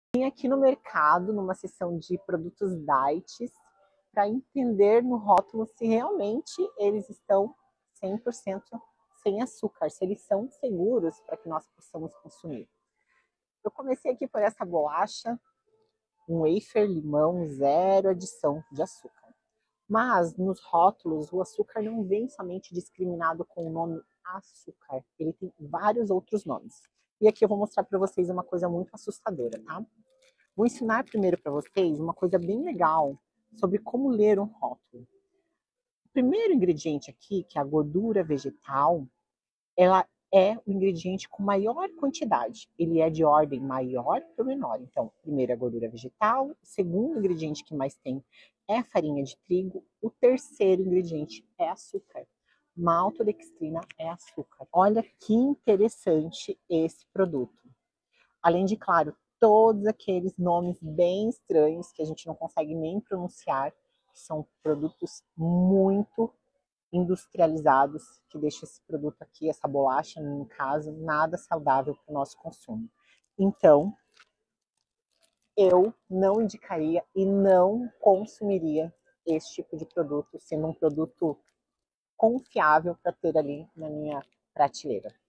Vim aqui no mercado, numa seção de produtos diets, para entender no rótulo se realmente eles estão 100% sem açúcar, se eles são seguros para que nós possamos consumir. Eu comecei aqui por essa bolacha, um wafer limão, zero adição de açúcar. Mas nos rótulos o açúcar não vem somente discriminado com o nome açúcar, ele tem vários outros nomes. E aqui eu vou mostrar para vocês uma coisa muito assustadora, tá? Vou ensinar primeiro para vocês uma coisa bem legal sobre como ler um rótulo. O primeiro ingrediente aqui, que é a gordura vegetal, ela é o ingrediente com maior quantidade. Ele é de ordem maior para menor. Então, primeiro é a gordura vegetal, o segundo ingrediente que mais tem é a farinha de trigo, o terceiro ingrediente é açúcar. Maltodextrina é açúcar. Olha que interessante esse produto. Além de, claro, todos aqueles nomes bem estranhos que a gente não consegue nem pronunciar, são produtos muito industrializados, que deixam esse produto aqui, essa bolacha, no caso, nada saudável para o nosso consumo. Então, eu não indicaria e não consumiria esse tipo de produto, sendo um produto confiável para ter ali na minha prateleira.